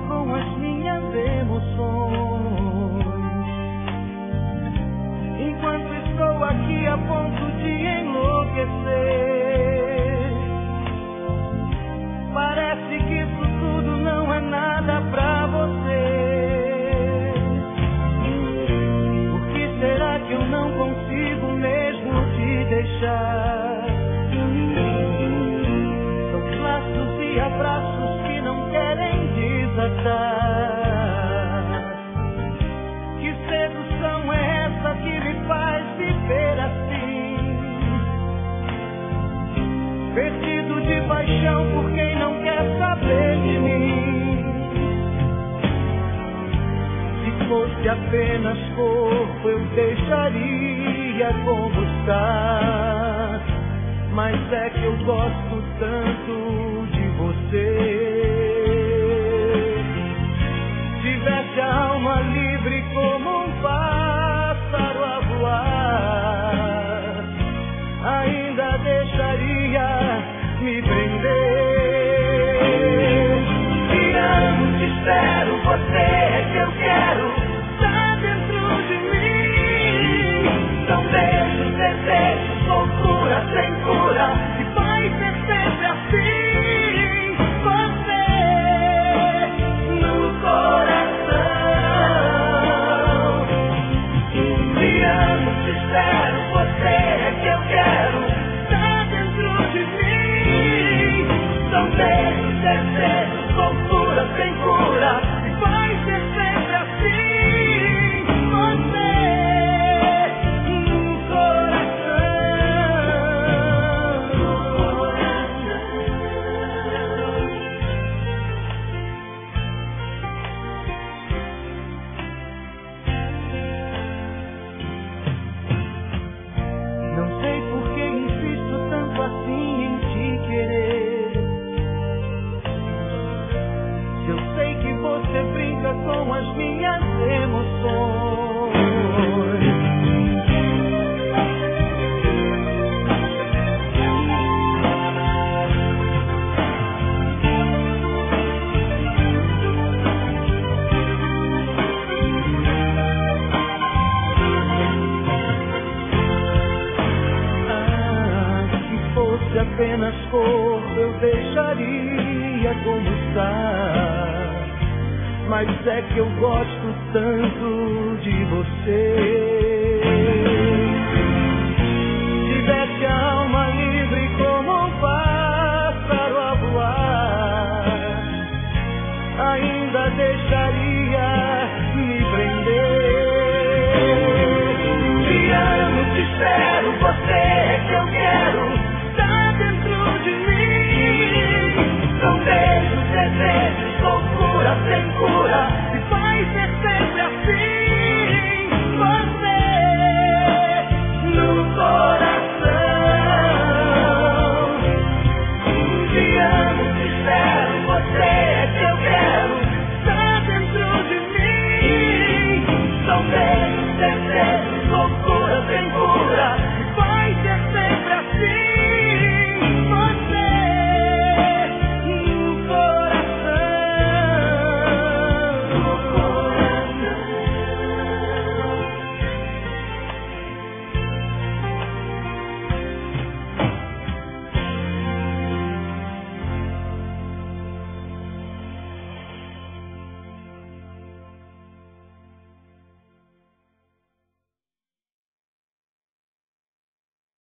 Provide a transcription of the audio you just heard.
com as minhas emoções. Enquanto estou aqui a ponto de enlouquecer, parece que isso tudo não é nada pra você. Por que será que eu não consigo mesmo te deixar? São laços e abraços que não querem desatar. Que sedução é essa que me faz viver assim? Perdido de paixão por quem não quer saber de mim. Se fosse apenas corpo eu deixaria como está. Mas é que eu gosto tanto de você. Tivesse a alma livre como um pássaro a voar, ainda deixaria me prender. Te amo, te espero, você é que eu quero. Tá dentro de mim. São beijos, desejos, loucura sem cura. E vai ser sempre assim. Você no coração. Te amo, te espero, você é que eu quero. Tá dentro de mim. São beijos, desejos, loucura sem cura. E vai ser sempre assim. Você no Não sei por que insisto tanto assim em te querer. Se eu sei que você brinca com as minhas emoções. Se fosse apenas corpo eu deixaria como está. Mas é que eu gosto tanto de você. Tivesse a alma livre como um pássaro a voar, ainda deixaria me prender. Te amo, te espero, você é que eu quero. Tá dentro de mim. São beijos, desejos, loucura sem cura.